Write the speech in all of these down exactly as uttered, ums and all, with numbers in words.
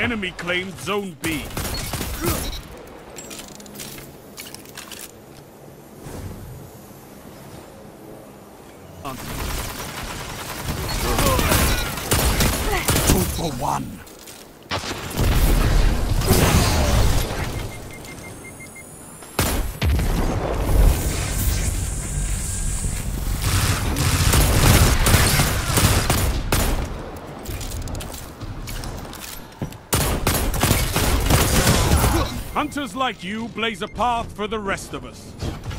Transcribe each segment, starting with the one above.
Enemy claimed Zone B. Two for one. Hunters like you blaze a path for the rest of us.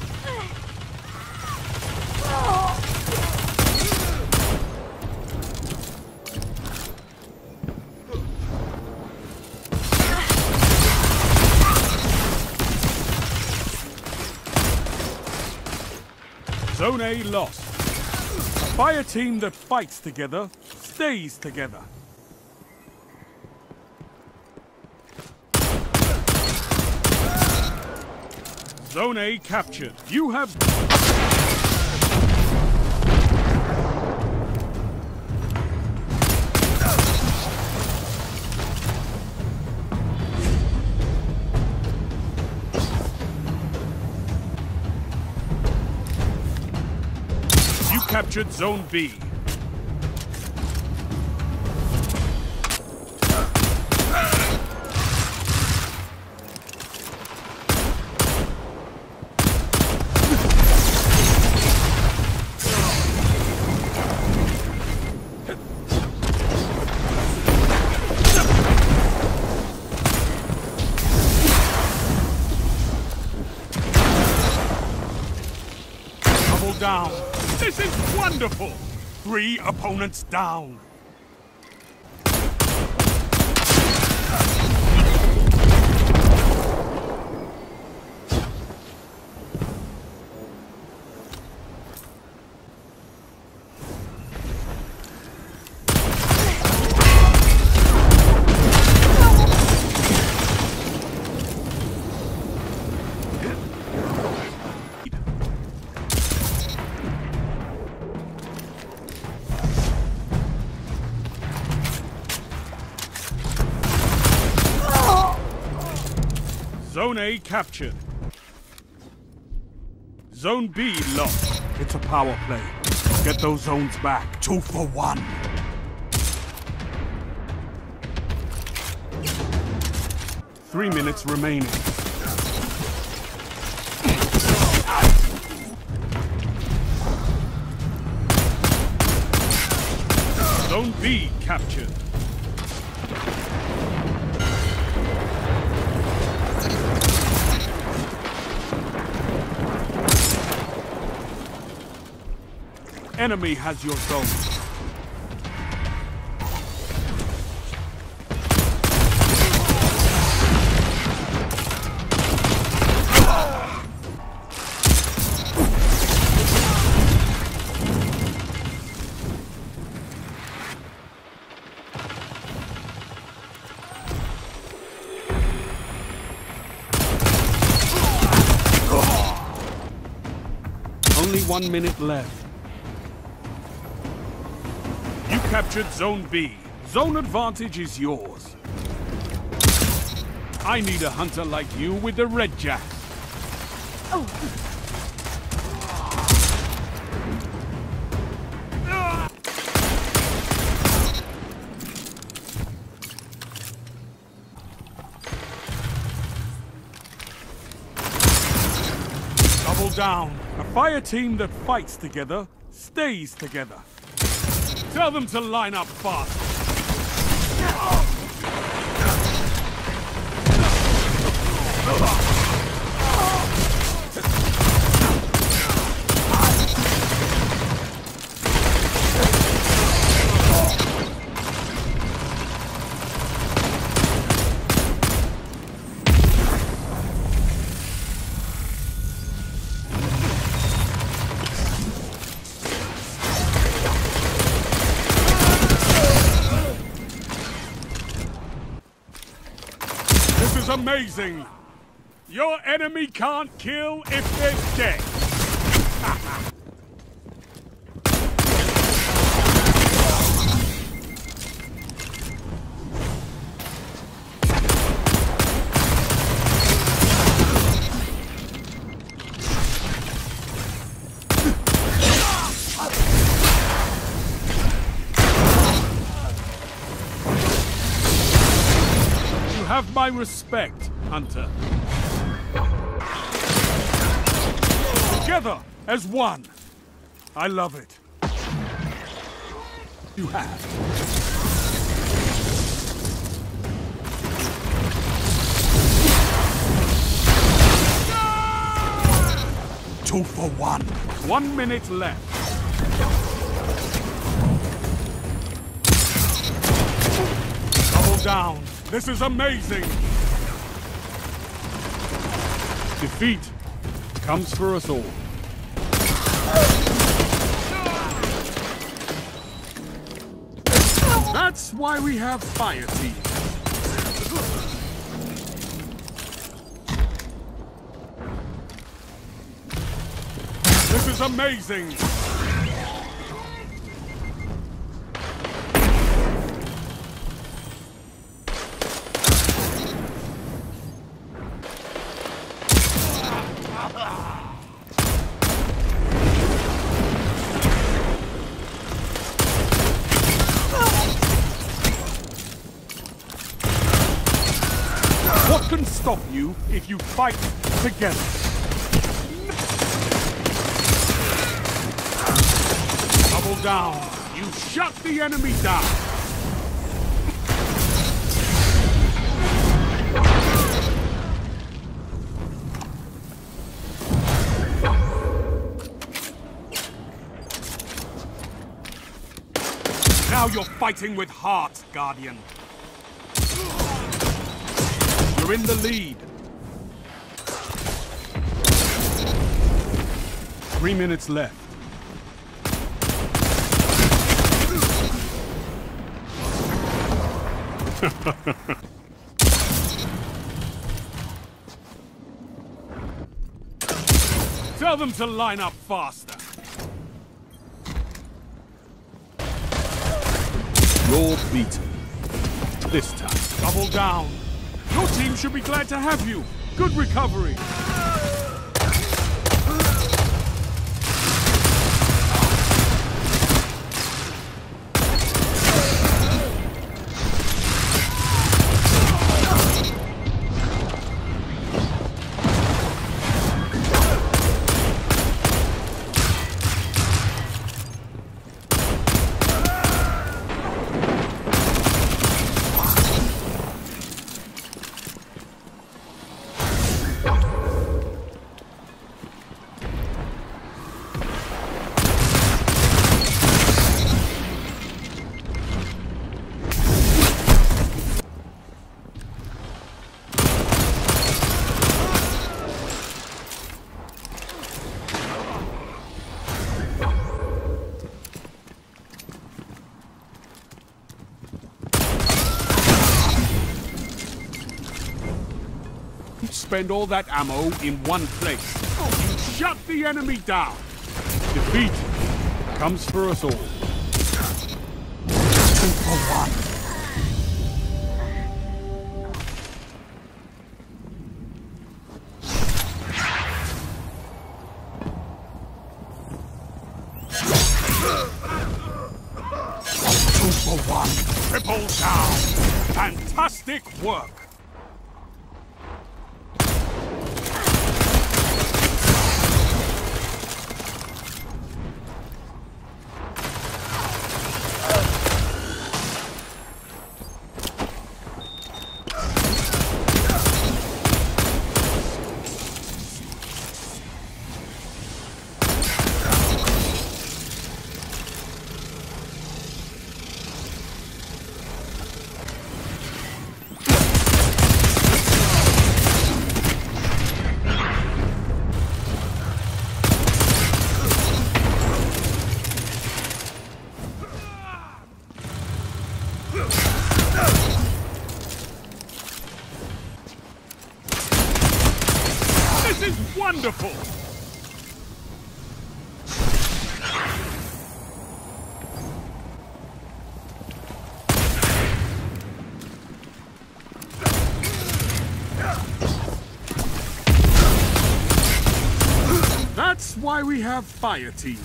Zone A lost. A fire team that fights together stays together. Zone A captured. You have... You captured Zone B. Down. This is wonderful! Three opponents down. Zone A captured. Zone B lost. It's a power play. Get those zones back. Two for one. Three minutes remaining. Zone B captured. Enemy has your zone. Only one minute left. Captured Zone B. Zone advantage is yours. I need a hunter like you with the red jack. Oh. Double down. A fire team that fights together stays together. Tell them to line up fast. Amazing! Your enemy can't kill if they're dead. have my respect, Hunter. Together as one. I love it. You have. Two for one. One minute left. Double down. This is amazing. Defeat comes for us all. That's why we have fire teams. This is amazing! What can stop you if you fight together? Double down. You shut the enemy down. Now you're fighting with heart, Guardian. You're in the lead. Three minutes left. Tell them to line up faster. You're beaten. This time. Double down. Your team should be glad to have you. Good recovery. Spend all that ammo in one place. You shut the enemy down. Defeat comes for us all. Two for one. Two for one. Triple down. Fantastic work. This is wonderful! That's why we have fire teams.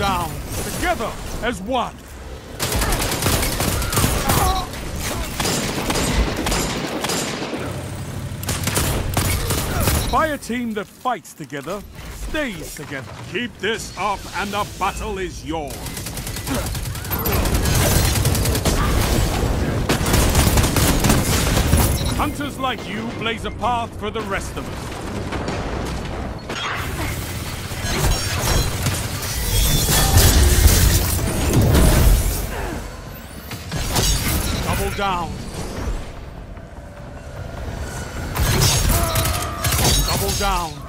down, together as one. Fire team that fights together stays together. Keep this up and the battle is yours. Hunters like you blaze a path for the rest of us. Double down. Double down.